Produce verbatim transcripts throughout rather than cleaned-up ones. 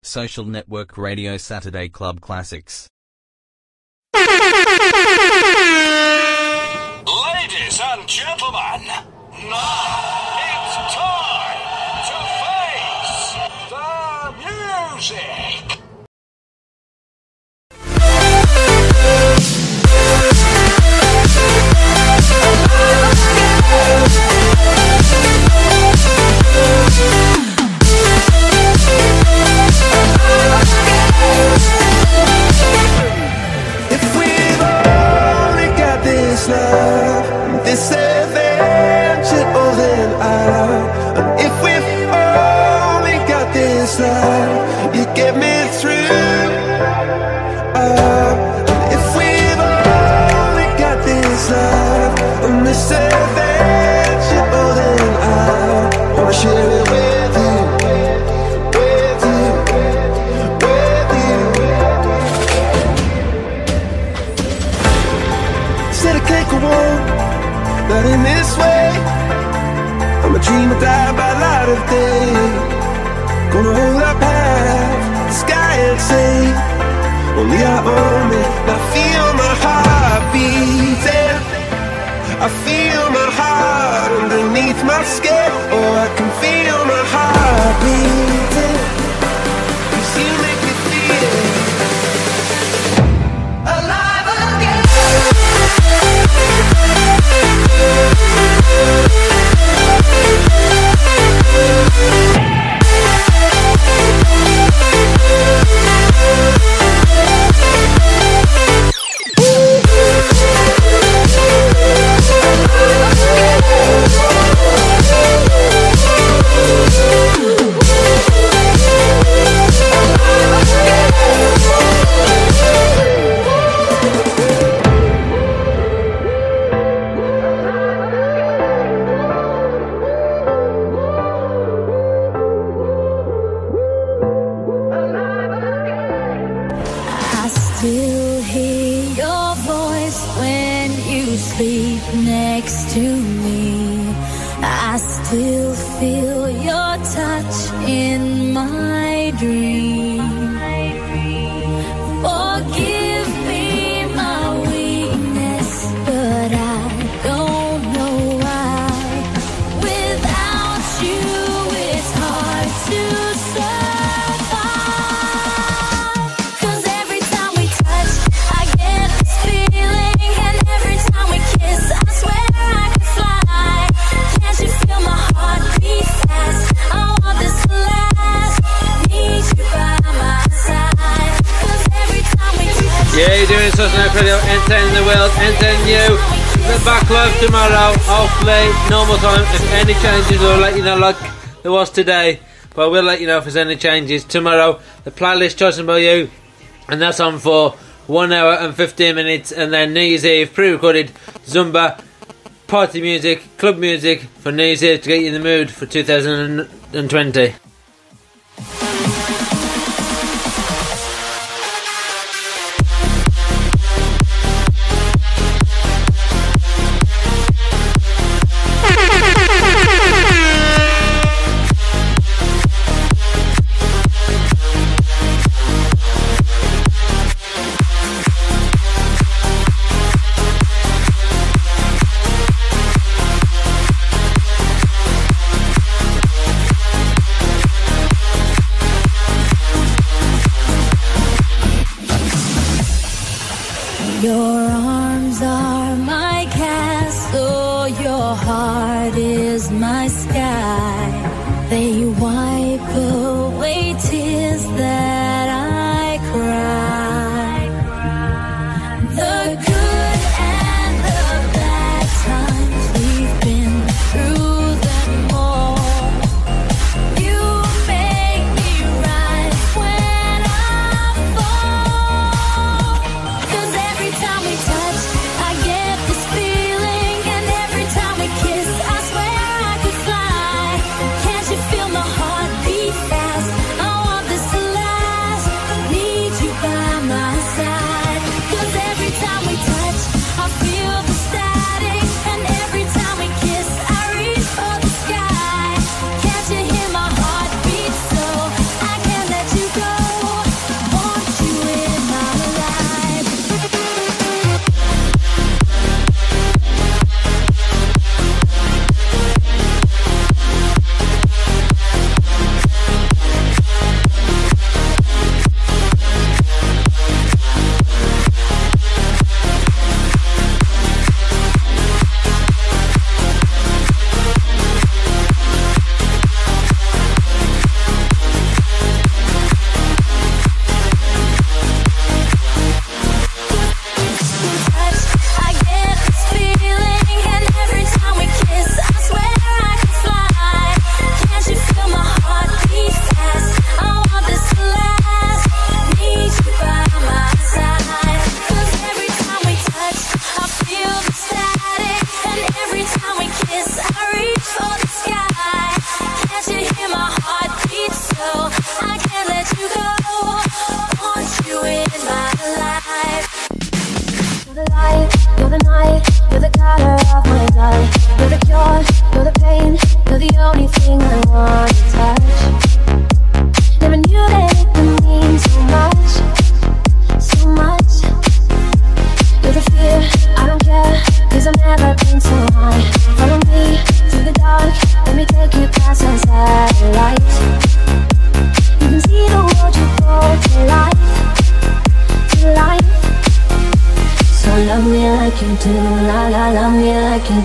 Social Network Radio Saturday Club Classics. Ladies and gentlemen, now it's time to face the music. If we've only got this love, this adventure holding out, and if we've only got this love, you get me through. Oh, and if we've only got this love, and this adventure holding out, I wanna share it with you. Said I can't go on, not in this way. I'm a dreamer, die by light of day. Gonna hold up half the sky and say, only I own it. I feel my heart beating, I feel my heart underneath my skin. Oh, I can feel my heart beating, 'cause you make me feel alive again. I still hear your voice when you sleep next to me. I still feel your touch in my dream. Forgive me my weakness, but I don't know why. Without you, it's hard to survive. 'Cause every time we touch, I get this feeling, and every time we kiss, I swear I could fly. Can't you feel my heart beat fast? I want this to last. Need you by my side. 'Cause every time we touch, Yeah, you're doing Social Network Radio, entertaining the world, entertaining you. The back live tomorrow, hopefully, normal time. If any changes, we'll let you know like there was today. But we'll let you know if there's any changes tomorrow. The playlist chosen by you, and that's on for one hour and fifteen minutes. And then New Year's Eve, pre-recorded Zumba, party music, club music for New Year's Eve to get you in the mood for two thousand twenty. your arms are my castle, your heart is my sky. They wipe away tears that I cry. The good and the bad times, we've been through them all. You make me rise when I fall. 'Cause every time we touch, I get this feeling, and every time we kiss, I swear I could fly. Can't you feel my heart?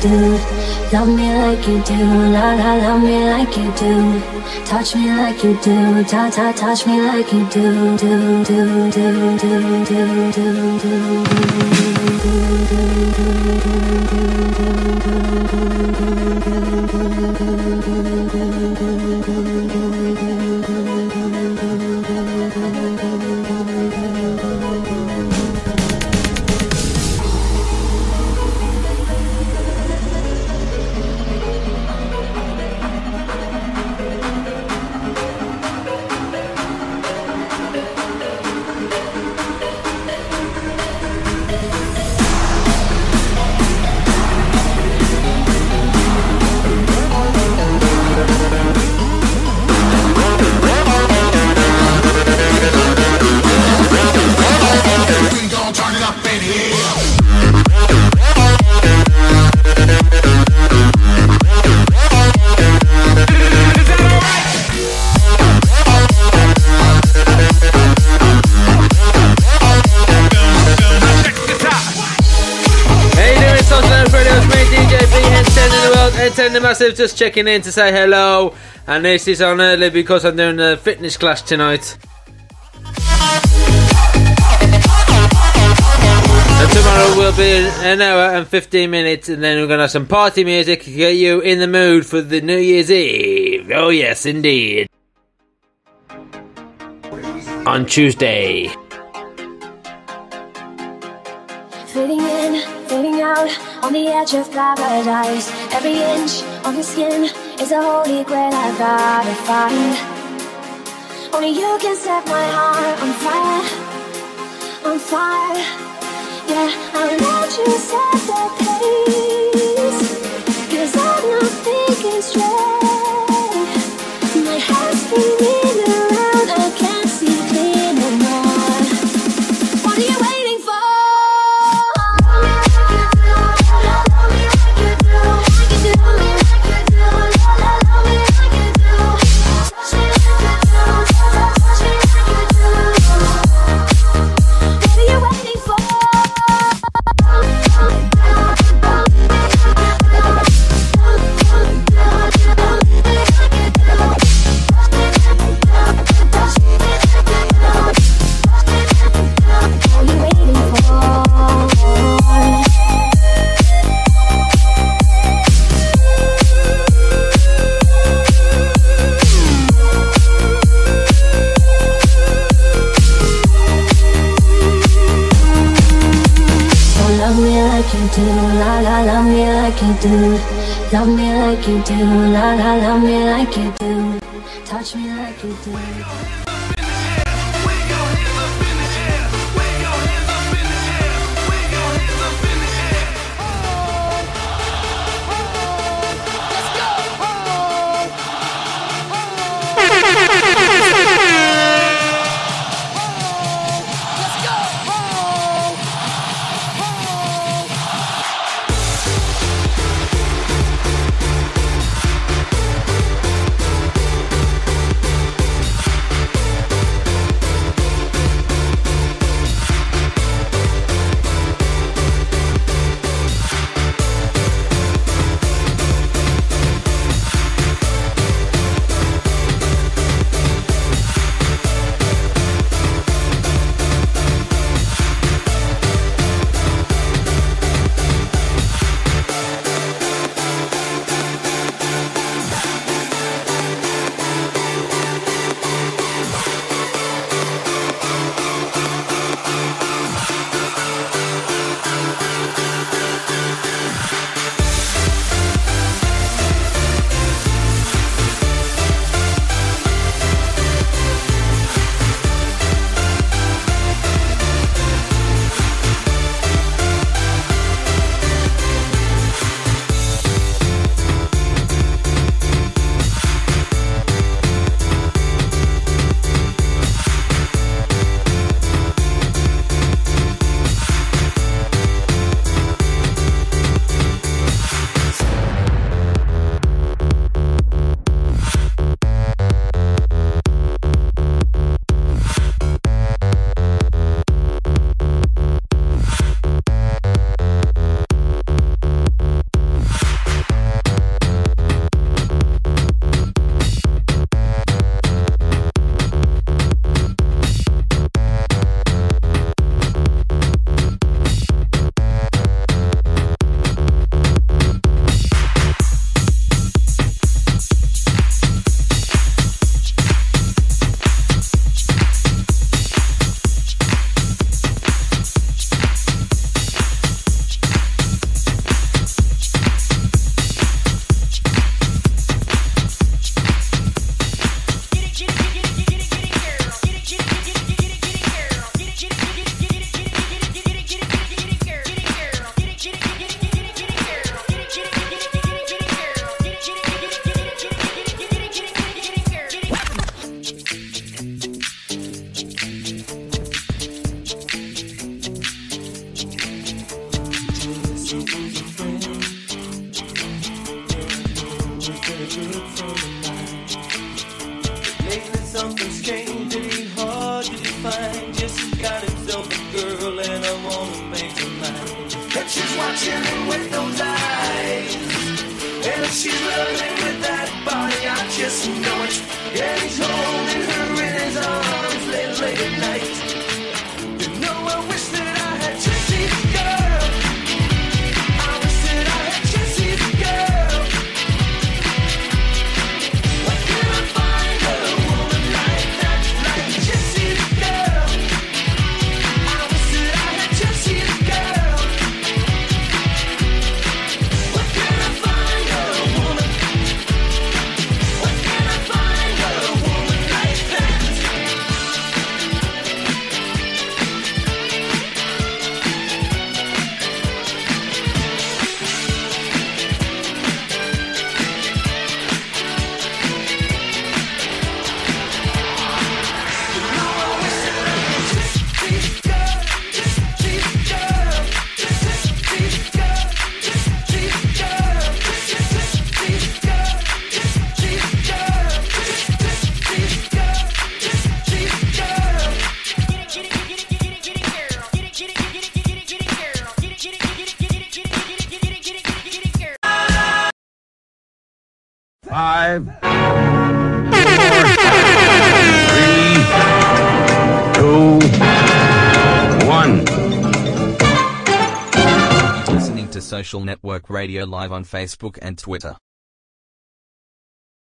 do. Love me like you do, la la, love me like you do. Touch me like you do, ta ta, touch me like you do, do do do do do do The Massive, just checking in to say hello, and this is on early because I'm doing a fitness class tonight. And tomorrow will be an hour and fifteen minutes, and then we're going to have some party music to get you in the mood for the New Year's Eve. Oh yes, indeed. On Tuesday. Fading in, fading out, on the edge of paradise. Every inch of your skin is a holy grail I've gotta find. Only you can set my heart on fire, on fire. Yeah, I'll let you set the pace, 'cause I'm not thinking straight. My heart's spinning around, I can't see clear no more. What are you waiting for? Do, love me like you do, la la, love me like you do, touch me like you do. And if she's running with that body, I just know it. And he's holding her in his arms late, late at night. You know, I wish that I had Jesse's girl. I wish that I had Jesse's girl. Where can I find a woman like that, like Jesse's girl? I wish that I had Jesse's girl. Where can I find a woman? Where can I find a woman like that? Five, three, two, one. Listening to Social Network Radio live on Facebook and Twitter.